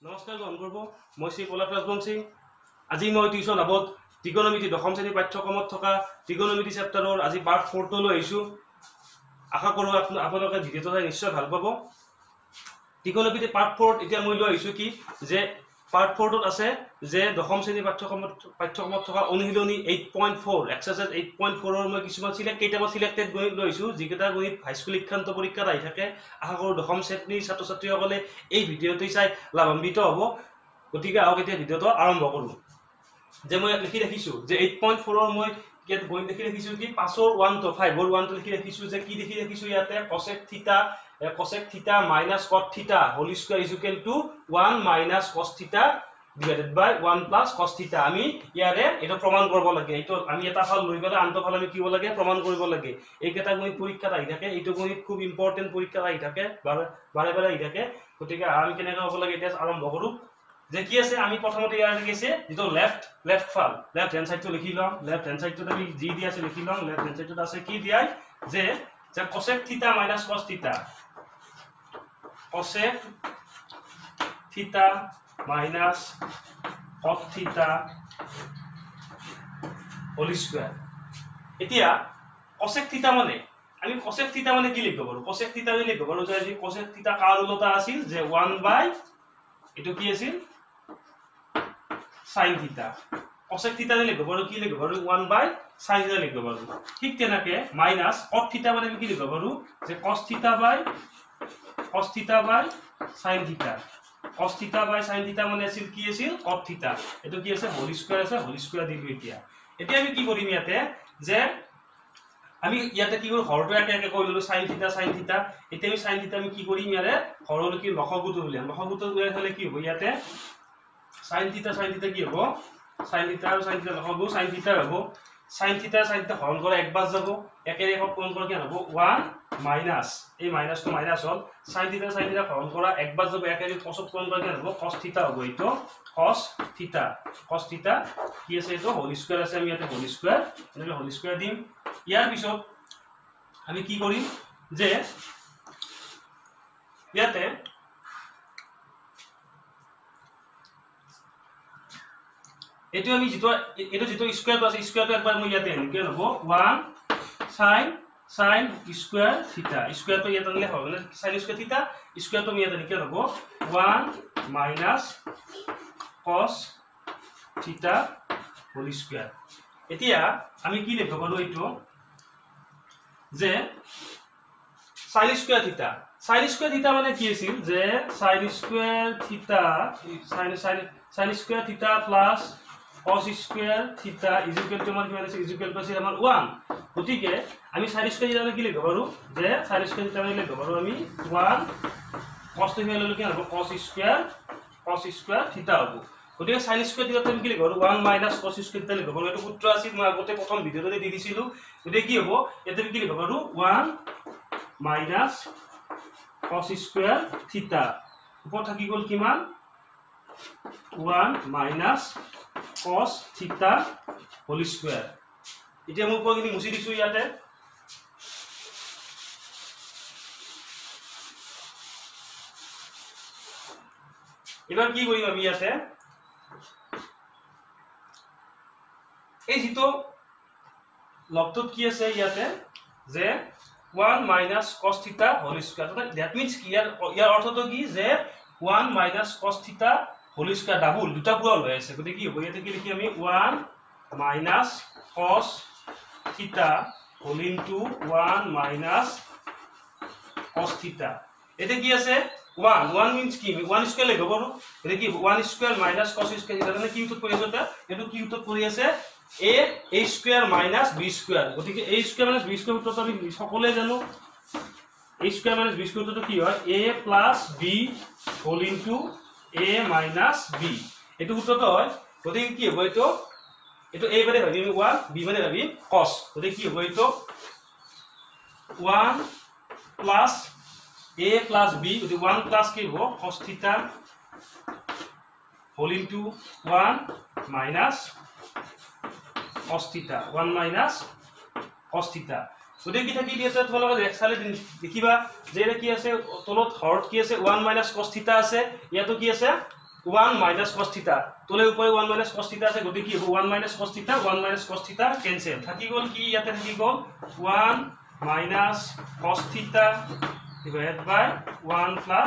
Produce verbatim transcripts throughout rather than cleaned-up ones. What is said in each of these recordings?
নমস্কাৰ গ্ৰহণ কৰিব মই শ্ৰী পলাশ ৰাজবংশী। আজি মই টিউশ্যন লাভত ত্ৰিকোণমিতি দশম শ্ৰেণী পাঠ্যক্ৰমত থকা ত্ৰিকোণমিতি চেপ্টাৰৰ আজি পাৰ্ট ফ'ৰটো লৈ আহিছোঁ। আশা কৰোঁ আপোনালোকে ভিডিঅ'টো চাই নিশ্চয় ভাল পাব। ত্ৰিকোণমিতি পাৰ্ট ফ'ৰত এতিয়া মই লৈ আহিছোঁ কি যে পাৰ্ট ফ'ৰটোত আছে যে দশম শ্ৰেণী পাঠ্যক্ৰমত পাঠ্যক্ৰমত থকা অনুশীলনী eight point four exercise eight point ফ'ৰৰ মই কিছুমান চিলেক্ট কেইটামান চিলেক্টেড গণিত লৈ আহিছোঁ, যিকেইটা গণিত হাইস্কুল শিক্ষান্ত পৰীক্ষাত আহি থাকে। আশা কৰোঁ দশম শ্ৰেণীৰ ছাত্ৰ ছাত্ৰীসকলে এই ভিডিঅ'টো চাই লাভান্বিত হ'ব। গতিকে আহক এতিয়া ভিডিঅ'টো আৰম্ভ কৰোঁ। যে মই ইয়াত লিখি ৰাখিছোঁ যে এইট পইণ্ট ফ'ৰৰ মই ইয়াত গণিত লিখি ৰাখিছোঁ কি পাঁচৰ ওৱানটো ফাইভৰ ওৱানটো লিখি ৰাখিছোঁ যে কি লিখি ৰাখিছোঁ ইয়াতে কচেক থিটা কচেক থিটা minus cot theta whole square is equal to one minus cos theta divided buy one plus কচ থিটা। আমি ইয়াৰে এইটো প্ৰমাণ কৰিব লাগে। এইটো আমি এটা ফাল লৈ পেলাই আনটো ফাল আমি কি কৰিব লাগে প্ৰমাণ কৰিব লাগে। এইকেইটা গণিত পৰীক্ষাত আহি থাকে। এইটো গণিত খুব ইম্পৰ্টেণ্ট পৰীক্ষাত আহি থাকে, বাৰে বাৰে বাৰে আহি থাকে। গতিকে আমি কেনেকৈ হ'ব লাগে এতিয়া আৰম্ভ কৰোঁ। যে কি আছে আমি প্ৰথমতে ইয়াৰ লিখিছে যিটো লেফ্ট লেফ্ট ফাল লেফ্ট হেণ্ড চাইডটো লিখি লওঁ। লেফ্ট হেণ্ড চাইডটোত আমি যি দিয়া আছে লিখি লওঁ। লেফ্ট হেণ্ড চাইডটোত আছে কি দিয়াই যে যে কচেক থিটা মাইনাছ কচ থিটা কচেক থিটা minus cot theta whole square. এতিয়া কচেক থিটা মানে আমি কচেক থিটা মানে কি লিখিব পাৰোঁ? কচেক থিটা বুলি লিখিব পাৰোঁ যে কচেক থিটা কাৰ ওলটা আছিল যে ওৱান বাই এইটো কি আছিল সাইন থিটা। কচেক থিটা লিখিব পাৰোঁ কি লিখিব পাৰোঁ ওৱান বাই সাইন থিটা লিখিব পাৰোঁ। ঠিক তেনেকৈ মাইনাছ কট থিটা মানে আমি কি লিখিব পাৰোঁ যে কচ থিটা বাই কচ থিটা বাই সাইন থিটা। কচ থিটা বাই সাইন থিটা মানে আছিল কি আছিল কট থিটা। এইটো কি আছে হোল স্কুৱাৰ আছে, হোল স্কুৱাৰ দিলোঁ। এতিয়া এতিয়া আমি কি কৰিম ইয়াতে যে আমি ইয়াতে কি কৰোঁ হৰটো একে একে কৰি ল'লোঁ সাইন থিটা সাইন থিটা। এতিয়া আমি সাইন থিটা আমি কি কৰিম ইয়াৰে হৰলৈকে লসাগুটো উলিয়াম। লসাগুটো উলিয়াই থ'লে কি হ'ব ইয়াতে সাইন থিটা সাইন থিটা কি হ'ব সাইন থিটা আৰু সাইন থিটা লসাগু সাইন থিটা হ'ব। সাইন থিটা সাইন থিটা হৰণ কৰা একবাৰ যাব, একেৰে একক পূৰণ কৰা কি হ'ব ওৱান মাইনাছ এই মাইনাছটো মাইনাছ হ'ল। সাইন থিটা সাইন থিটা হৰণ কৰা একবাৰ যাব, একেৰে কচত পূৰণ কৰা কি হ'ব কচ থিটা হ'ব। এইটো কচ থিটা কচ থিটা কি আছে এইটো হোল স্কুৱাৰ আছে। আমি ইয়াতে হোল স্কুৱাৰ এনেকৈ হোল স্কুৱাৰ দিম। ইয়াৰ পিছত আমি কি কৰিম যে ইয়াতে এইটো আমি যিটো এইটো যিটো স্কুৱাৰটো আছে স্কুৱাৰটো একবাৰ মই ইয়াতে আনিম। কিয় হ'ব ওৱান সাইন সাইন স্কুৱাৰ থিটা। স্কুৱাৰটো ইয়াত আনিলে হ'ব মানে সাইন স্কুৱাৰ থিটা। স্কুৱাৰটো আমি ইয়াত আনি কিয় হ'ব one minus cos theta whole square. এতিয়া আমি কি লিখিব পাৰোঁ এইটো যে sine square theta. Sine square theta মানে কি আছিল যে sine square theta sine sine sine square theta plus cos square theta is equal to আমাৰ কিমান আছে ইজ ইকুৱেল টু আছিল আমাৰ ওৱান। গতিকে আমি সাইন স্কুৱাৰ থিটা কি লিখিব পাৰোঁ যে সাইন স্কুৱাৰ থিটা মানে লিখিব পাৰোঁ আমি ওৱান কচটো সিমান ল'লে কি হ'ব কচ স্কুৱাৰ কচ স্কুৱাৰ থিটা হ'ব। গতিকে সাইন স্কুৱাৰ থিটাটো আমি কি লিখিব পাৰোঁ ওৱান মাইনাছ কচ স্কুৱাৰ থিটা লিখিব পাৰোঁ। এইটো সূত্ৰ আছিল মই আগতে প্ৰথম ভিডিঅ'তে দি দিছিলোঁ। গতিকে কি হ'ব ইয়াতে কি লিখিব পাৰোঁ ওৱান মাইনাছ কচ স্কুৱাৰ থিটা ওপৰত থাকি গ'ল কিমান one minus cos theta whole square. এতিয়া মই ওপৰখিনি মুচি দিছোঁ ইয়াতে। এবাৰ কি কৰিম আমি ইয়াতে এই যিটো লবটোত কি আছে ইয়াতে যে one minus cos theta whole square. That means কি ইয়াৰ ইয়াৰ অৰ্থটো কি যে one minus cos theta whole square double দুটা পুৰা হৈ আছে। গতিকে কি হ'ব ইয়াতে কি লিখি আমি one minus cos theta whole into one minus cos থিটা। এতিয়া কি আছে ওৱান ওৱান মিনছ কি ওৱান স্কুৱাৰ লিখিব পাৰোঁ। এতিয়া কি one square minus cos square theta কি উত্তৰ কৰি আছে এটা এইটো কি উত্তৰ কৰি আছে a a square minus b square. গতিকে a square minus b square উত্তৰটো আমি সকলোৱে জানো। A square minus b square উত্তৰটো কি হয় a plus b whole into a minus b. এইটো উত্তৰটো হয়। গতিকে কি হ'ব এইটো এইটো এ মানে ভাবিম ওৱান বি মানে ভাবিম কচ। গতিকে কি হ'ব এইটো one plus a plus b. গতিকে ওৱান প্লাছ কি হ'ব cos theta whole into one minus cos theta one minus cos theta গতিকে কি থাকি দিছে তোমালোকে একসালে দেখিবা যে এটা কি আছে তলত হৰত কি আছে one minus cos theta আছে ইয়াতো কি আছে one minus cos theta তোলে উপরে one minus cos theta আছে গতি কি হ'ব one minus cos theta one minus cos theta cancel থাকি গল কি ইয়াতে থাকি গল one minus cos theta divided by one plus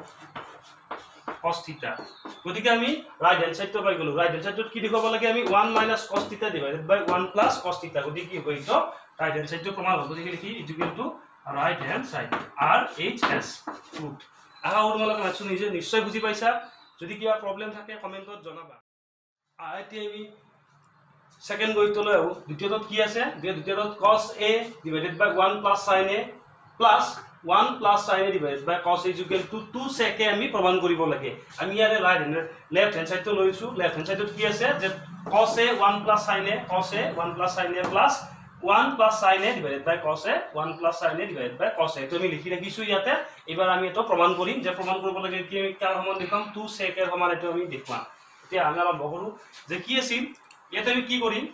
cos theta গতিকে আমি রাইট হ্যান্ড সাইডটো পাই গলো রাইট হ্যান্ড সাইডটো কি লিখব লাগে আমি one minus cos theta divided by one plus cos theta গতিকে কি হইত রাইট হ্যান্ড সাইডটো প্রমাণ হ'ব গতিকে লিখি equal to right hand side R H S গুড আহা ওর মলক মাছু নিজে নিশ্চয় বুঝি পাইছা যদি কিবা প্রবলেম থাকে কমেন্টত জনাবা আইটি আমি সেকেন্ড গইতলৈ আহো দ্বিতীয়ত কি আছে যে দ্বিতীয়ত cos a divided by one plus sin a plus one plus sin a divided by cos a is equal to two sec a আমি প্রমাণ কৰিব লাগে আমি ইয়াৰে রাইট লেফট হ্যান্ড সাইডটো লৈছো লেফট হ্যান্ড সাইডত কি আছে যে cos a one plus sin a cos a one plus sin a plus one plus sin a divided by cos a one plus sin a divided by cos a তো আমি লিখি ৰাখিছো ইয়াতে এবাৰ আমি এটো প্ৰমাণ কৰিম যে প্ৰমাণ কৰিব লাগে কি আমি কার সমান দেখাম two sec এর সমান এটো আমি দেখাম এতিয়া আমি আৰম্ভ কৰো যে কি আছিল ইয়াতে আমি কি কৰিম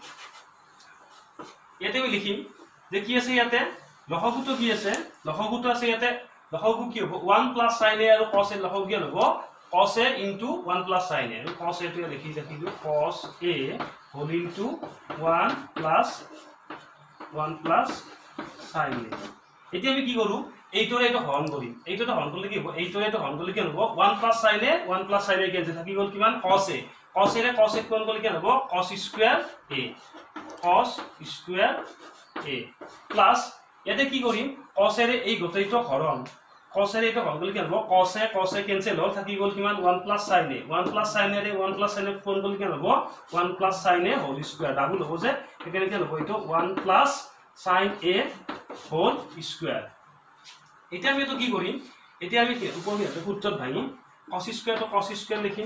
ইয়াতে আমি লিখিম যে কি আছে ইয়াতে লহগুটো কি আছে লহগুটো আছে ইয়াতে লহগু কি হ'ব one plus sin a আৰু cos a লহগু কি হ'ব cos a into one plus sin a আৰু cos a টো লিখি ৰাখিলো cos a whole into one plus one plus sin a এতিয়া আমি কি কৰো এইটোৰে এটা হৰণ কৰিম এইটোতে হৰণ কৰিলে কি হ'ব এইটোৰে এটা হৰণ কৰিলে কি হ'ব one plus sin a one plus sin a কেনছে থাকি গল কিমান cos a cos a ৰে cos a কোন কৰিলে কি হ'ব cos square a cos square a plus ইয়াতে কি কৰিম cos a ৰে এই গোটেইটো হৰণ cos a ৰে এটা হৰণ কৰিলে কি হ'ব cos a cos a cancel হ'ল থাকি গল কিমান one plus sin a one plus sin a ৰে one plus sin a কোন কৰিলে কি হ'ব one plus sin a whole square double হ'ব যে এখানে কি হ'ব এইটো one plus sin a whole square এটা আমি তো কি কৰিম এতিয়া আমি উপৰ মিতে সূত্ৰত ভাঙি cos square তো cos square লিখিম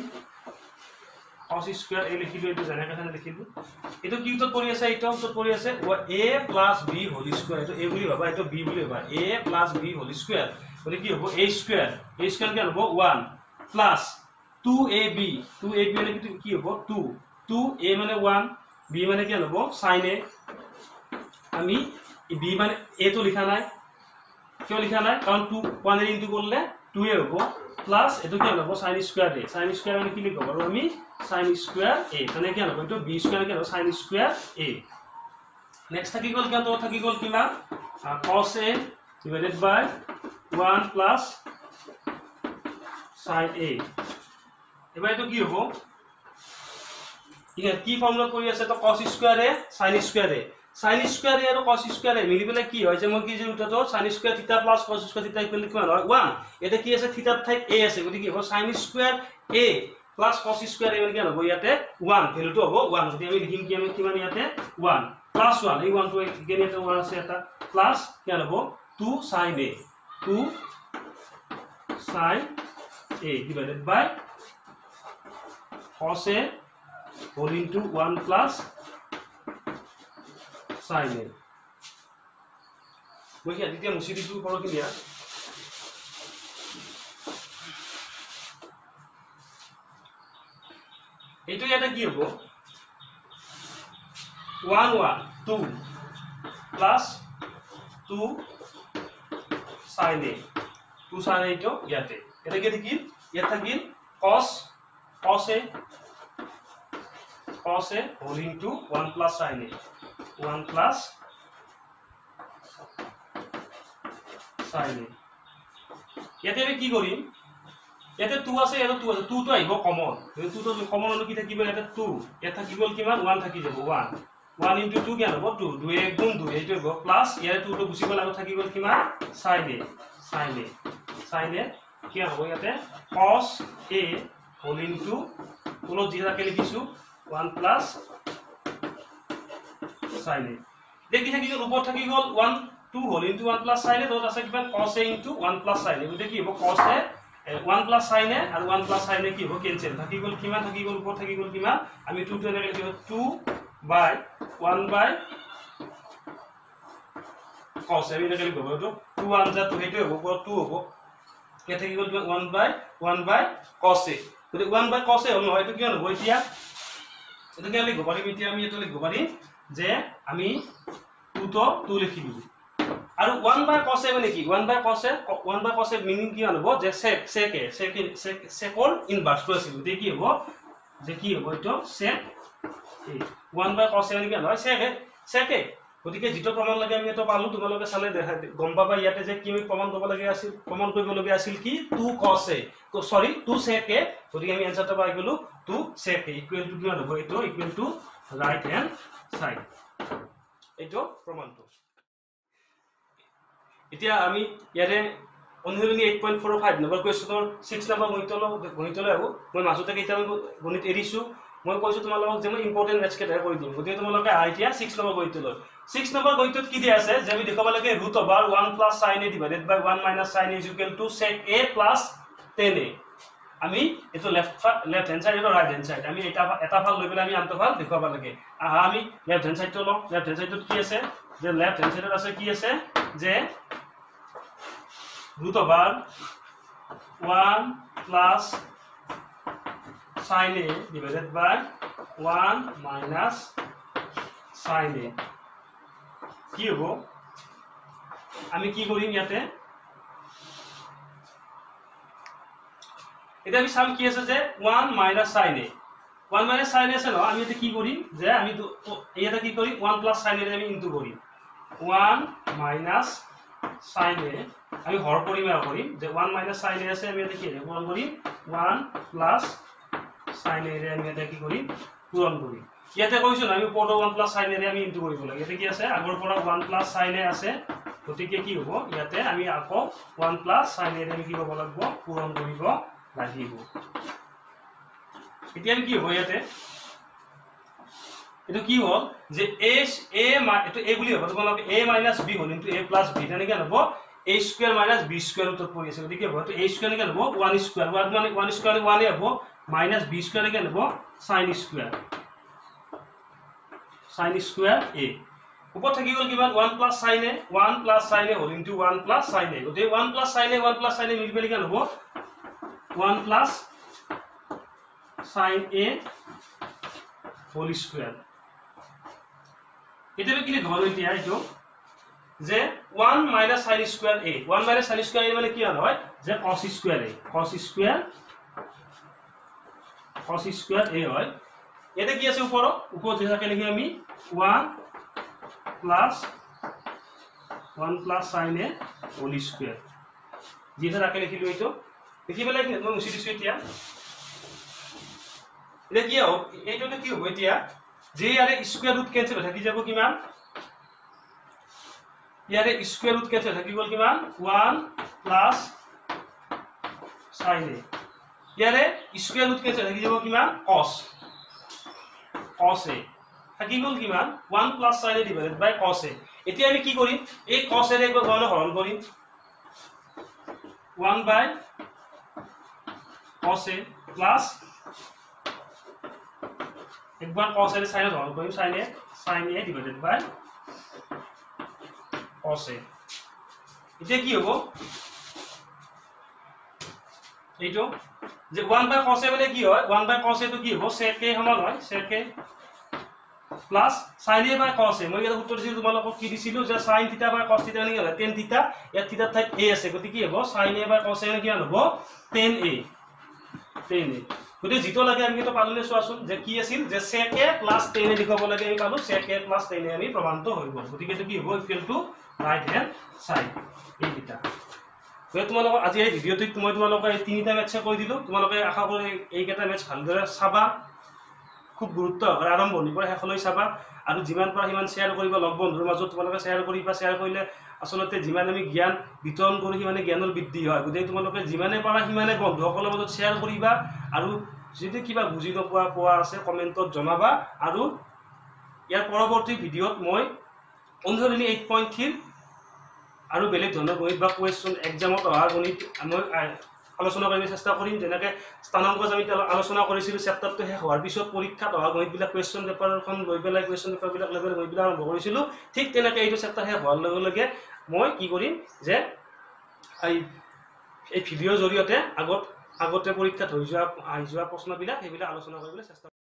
cos square a লিখিলো এটো জানা কথা লিখিলো এটো কি উত্তর পৰি আছে এটা উত্তর পৰি আছে a plus b whole square এটো a বুলি ভাবা এটো b বুলি ভাবা a plus b whole square বলে কি হ'ব a square a square কি হ'ব one plus two a b two a b মানে কি হ'ব two two a মানে one b মানে কি হ'ব sin a আমি b মানে a তো লিখা নাই কিয় লিখা নাই কারণ two one এর ইনটু করলে two এ হ'ব প্লাস এটো কি হ'ব sin square a sin square মানে কি লিখব আৰু আমি sin square a মানে কি হ'ব এটো b square কি হ'ব sin square a নেক্সট থাকি গল কি তো থাকি গল কিমা cos a divided by one plus sin a এবাৰ এটো কি হ'ব ঠিক আছে কি ফর্মুলা কৰি আছে তো cos square a sin square a sin square a আৰু cos square a মিলি পেলে কি হয় যে মই কি যে উত্তৰটো sin square theta plus cos square theta equal কিমান হয় one এটা কি আছে theta ঠাইত a আছে গতি কি হ'ব sin square a plus cos square a মানে কি হ'ব ইয়াতে one ভ্যালুটো হ'ব one গতি আমি লিখিম কি আমি কিমান ইয়াতে one plus one এই one টো গেন এটা one আছে এটা plus কি হ'ব two sin a two sin a divided by cos a whole into one plus sin a মই কি এতিয়া মুছি দিছো পৰ কি দিয়া এটো এটা কি হ'ব one one two plus two sin a two sin a তো ইয়াতে এটা কি থাকিল ইয়াত থাকিল cos cos a cos a whole into one plus sin a one plus sin a ইয়াতে আমি কি কৰিম ইয়াতে two আছে ইয়াতে two আছে two তো আহিব কমন two তো কমন হলো কি থাকিব ইয়াতে two ইয়াত থাকিব কিমান one থাকি যাব one one into two কি হ'ব two two এক গুণ two এইটো হ'ব প্লাস ইয়াতে two তো গুছি গল আৰু থাকি গল কিমান sin a sin a sin a কি হ'ব ইয়াতে cos a whole into কোনো জিৰাকে লিখিছো one plus sin a দেখি থাকি গল উপৰ থাকি গল one two whole into one plus sin a তো আছে কিমান cos a into one plus sin a গতে কি হ'ব cos a one plus sin a আৰু one plus sin a কি হ'ব কেনসেল থাকি গল কিমান থাকি গল উপৰ থাকি গল কিমান আমি two to এনেকে লিখিব two by one by cos a এনেকে লিখিব তো two one যা তো হেটো হ'ব পুরো two হ'ব কে থাকি গল one by one by cos a গতে one by cos a হল নহয় এটো কি হ'ব এতিয়া এটো কি লিখিব পাৰি এতিয়া আমি এটো লিখিব পাৰি যে আমি two তো two লিখি দিও আৰু one by cos a মানে কি one by cos a one by cos a meaning কি হ'ব যে sec sec a sec sec or inverse টো আছিল তে কি হ'ব যে কি হ'ব এটো sec a one by cos a মানে কি হয় sec a sec a গতিকে যেটো প্ৰমাণ লাগে আমি এটো পালো তোমালোকে চালে গম পাবা ইয়াতে যে কি প্ৰমাণ কৰিব লাগে আছিল প্ৰমাণ কৰিব লাগে আছিল কি two cos a সৰি two sec a গতিকে আমি আনসারটা পাই গলো two sec a equal to কি হ'ব এটো equal to right hand side এটো প্ৰমাণটো এতিয়া আমি ইয়াৰে অনুশীলনী eight point four five number কোৱেশ্চনৰ six নম্বৰ গণিতলৈ গণিতলৈ আহো মই মাজতে কেইটা গণিত এৰিছো মই কৈছো তোমালোকক যে মই ইম্পৰ্টেন্ট মেথছ কেইটা কৰি দিম গতিকে তোমালোকে আইডিয়া six নম্বৰ গণিতলৈ six নম্বৰ গণিতত কি দিয়া আছে যে আমি দেখাব লাগে root over one plus sin a divided by one minus sin a is equal to sec a plus ten a আমি এটো লেফট লেফট হ্যান্ড সাইড আৰু রাইট হ্যান্ড সাইড আমি এটা এটা ফাল লৈ পেলাই আমি আনটো ফাল দেখাব লাগে আহা আমি লেফট হ্যান্ড সাইডটো লওঁ লেফট হ্যান্ড সাইডত কি আছে যে লেফট হ্যান্ড সাইডত আছে কি আছে যে root over one plus sin a divided by one minus sin a কি হ'ব আমি কি কৰিম ইয়াতে এটা আমি সাম কি আছে যে one minus sin a one minus sin a আছে ন আমি এটা কি কৰিম যে আমি এটা কি কৰিম one plus sin a আমি ইনটু কৰিম one minus sin a আমি হর কৰিম আৰু কৰিম যে one minus sin a আছে আমি এটা কি পূৰণ কৰিম one plus sin a ৰে আমি এটা কি কৰিম পূৰণ কৰিম ইয়াতে কৈছো আমি পদৰ one plus sin a ৰে আমি ইনটু কৰিব লাগে এটা কি আছে আগৰ পৰা one plus sin a আছে গতিকে কি হ'ব ইয়াতে আমি আকৌ one plus sin a ৰে আমি কি কৰিব লাগিব পূৰণ কৰিব লাগিব এতিয়া আমি কি হ'ব ইয়াতে এটো কি হ'ল যে a a এটো a বুলি হ'ব তোমালোকে a - b হ'ল ইনটু a + b তেনে কি হ'ব a square minus b square উত্তর পড়ি আছে গতিকে হ'ব তো a স্কয়ার কি হ'ব one স্কয়ার one মানে one স্কয়ার one এ হ'ব minus b স্কয়ার কি হ'ব sin square sin square a উপর থাকি গল কিমান one plus sin a one plus sin a হ'ল into one plus sin a গতিকে one plus sin a one plus sin a মিলি পেলি কি হ'ব one plus sin a whole square এটা কি লিখব এতিয়া এইটো যে one minus sin square a one minus sin square a মানে কি হয় যে cos square a cos square cos square a হয় এটা কি আছে উপর উপর যে থাকে লিখি আমি one plus one plus sin a whole square যেটা রাখে লিখিলো এইটো দেখি পেলাই মই মুছি দিছো এতিয়া এটা কি হ'ব এইটোতে কি হ'ব এতিয়া যে ইয়াৰে স্কয়ার রুট কেনসেল থাকি যাব কিমান ইয়ারে স্কয়ার রুট কেনসেল থাকি গল কিমান one plus sin a ইয়ারে স্কয়ার রুট কেনসেল থাকি যাব কিমান cos cos a থাকি গল কিমান one plus sin a divided by cos a এতিয়া আমি কি কৰিম এই cos a ৰে একবাৰ গণনা হৰণ কৰিম one by cos a plus একবাৰ cos a ৰে sin হৰণ কৰিম sin a sin a divided by cos a এটা কি হ'ব এইটো যে one by cos a মানে কি হয় one by cos a তো কি হ'ব sec a সমান হয় sec a plus sin a by cos a মই এটা উত্তৰ দিছিলো তোমালোকক কি দিছিলো যে sin θ by cos θ মানে কি হয় tan θ ইয়াত θ ঠাইত a আছে গতি কি হ'ব sin a by cos a মানে কি হ'ব tan a tan a গতি যেটো লাগে আমি তো পালনে চোৱাচোন যে কি আছিল যে sec a plus tan a লিখব লাগে আমি পালো sec a plus tan a আমি প্ৰমাণিত হৈ গল গতি এটো কি হ'ব equal to right hand side এই দুটা তো তোমালোক আজি এই ভিডিওটো মই তোমালোক এই তিনিটা মেথছ কৈ দিলো তোমালোক আশা কৰি এই কেটা মেথছ ভালদৰে চাবা খুব গুৰুত্ব আৰু আৰম্ভণি পৰা শেষলৈ চাবা আৰু যিমান পৰা সিমান শেয়াৰ কৰিব লগ বন্ধুৰ মাজত তোমালোকে শেয়াৰ কৰিবা শেয়াৰ কৰিলে আসলতে যিমান আমি জ্ঞান বিতৰণ কৰি সিমানে জ্ঞানৰ বৃদ্ধি হয় গতিকে তোমালোকে যিমানে পাৰা সিমানে বন্ধুসকলৰ মাজত শেয়াৰ কৰিবা আৰু যদি কিবা বুজি নোপোৱা পোৱা আছে কমেন্টত জনাবা আৰু ইয়াৰ পৰৱৰ্তী ভিডিওত মই অনুশীলনী eight point three আৰু বেলেগ ধৰণৰ গণিত বা কোৱেশ্চন এক্সামত অহা গণিত মই আলোচনা কৰিবলৈ চেষ্টা কৰিম যেনেকৈ স্থানাংক আমি আলোচনা কৰিছিলো চেপ্টাৰটো শেষ হোৱাৰ পিছত পৰীক্ষাত অহা গণিতবিলাক কোৱেশ্চন পেপাৰখন লৈ পেলাই কোৱেশ্চন পেপাৰবিলাক লৈ পেলাই গণিতবিলাক আৰম্ভ কৰিছিলো ঠিক তেনেকৈ এইটো চেপ্টাৰ শেষ হোৱাৰ লগে লগে মই কি কৰিম যে এই এই ভিডিঅ'ৰ জৰিয়তে আগত আগতে পৰীক্ষাত হৈ যোৱা আহি যোৱা প্ৰশ্নবিলাক সেইবিলাক আলোচনা কৰিবলৈ চেষ্টা